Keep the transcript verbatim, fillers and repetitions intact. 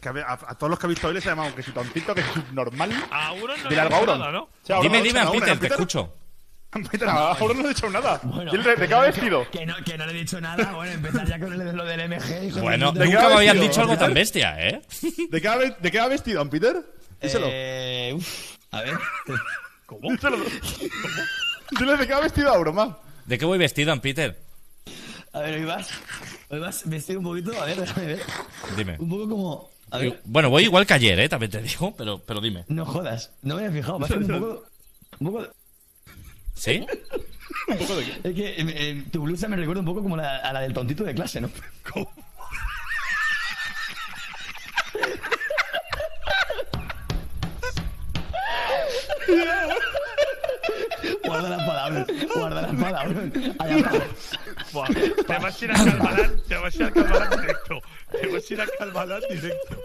que a, a todos los que he visto hoy les he llamado que si tontito, que si subnormal. A Auron no Dile le algo ha a dicho Auron. nada, ¿no? O sea, Auron Dime, no dime, ha dicho Peter, nada, te escucho. Peter, a Auron no le he dicho nada. Bueno, Dile, ¿de qué va vestido? Que no, que no le he dicho nada. Bueno, empezar ya con lo del M G. hijo de Bueno, puta. ¿de qué nunca va me habían vestido, dicho algo Peter? tan bestia, ¿eh? ¿De qué va, de qué va vestido, Peter? Díselo. Eh, uf, a ver. ¿Cómo? Díselo. Dile de qué va vestido Auron, ma. ¿De qué voy vestido, Peter? A ver, hoy vas. Hoy vas vestido un poquito. A ver, déjame ver. Dime. Un poco como. A ver. Bueno, voy igual que ayer, ¿eh? También te digo, pero, pero dime. No jodas. No me había fijado. Va a ser un poco. Un poco. ¿Sí? Un poco de qué. Es que eh, eh, tu blusa me recuerda un poco como la, a la del tontito de clase, ¿no? ¿Cómo? Guarda las palabras. Guarda las palabras. Allá va. Buah, te vas a ir a Calmalán, te vas a ir a Calmalán directo. Te vas a ir a Calmalán directo.